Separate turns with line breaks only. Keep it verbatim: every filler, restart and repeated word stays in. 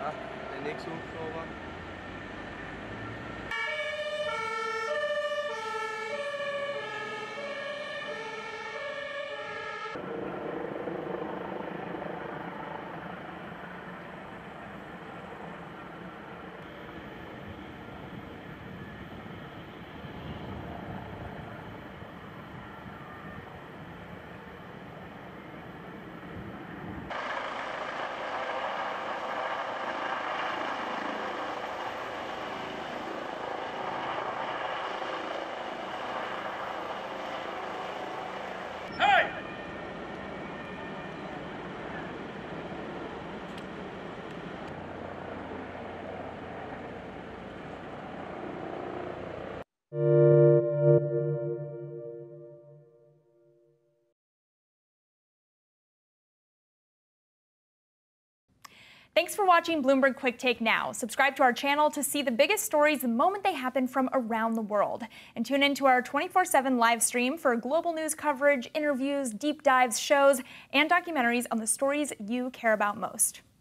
Ja, der næste Hubschrauber.
Thanks for watching Bloomberg Quicktake Now. Subscribe to our channel to see the biggest stories the moment they happen from around the world. And tune into our twenty-four seven live stream for global news coverage, interviews, deep dives, shows, and documentaries on the stories you care about most.